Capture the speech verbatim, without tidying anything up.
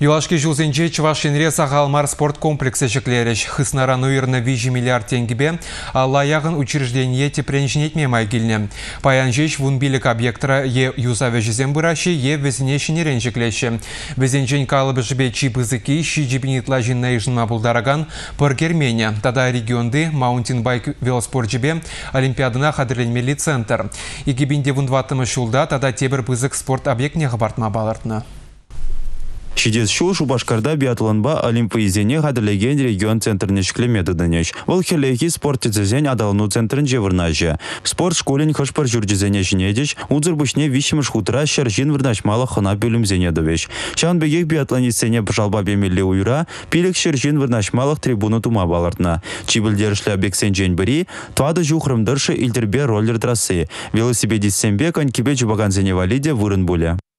Юлашки жылзенже Чувашинре Сағалмар спорт комплексы шеклереш. Хыснаран уйырны вижи миллиард тенгебе, а лаягын учреждение тепренжнетме майгильне. Паян жеш вунбилик объектора е юзаве жезем бұраши, е везенешіне ренжеклеші. Везенжен калыбы жібе чипызыки, ши жібінетла жинна ижынма бұлдараган пыр Гермения. Тада регионды маунтинбайк велоспорт жібе олимпиадына қадырленмели центр. Игибинде вундватымы шулда тада тебір пызык спорт объектне ғабартма балыртны. Шидес шул Шубашкарда биатлонба олимпиизене хадырлеген регион центрне шклемеді дынеш. Вол хелейки спорт тезезен адалыну центрін жевырнажы. Спорт школен хышпар жүрдізене жинедеш, удзыр бішне вишіміш хутра шаржин вырнашмалы хына бөлімзене дөвеш. Шан бегек биатлонистене жалба бемелі уйра, пилік шаржин вырнашмалық трибуну тума балартна. Чибілдерішлі обексен жен бірі, туады жухрымдыршы илдербе роллер трассы. Велосипедистсенбе конькибе жубаганзене валиде вырын бұлі.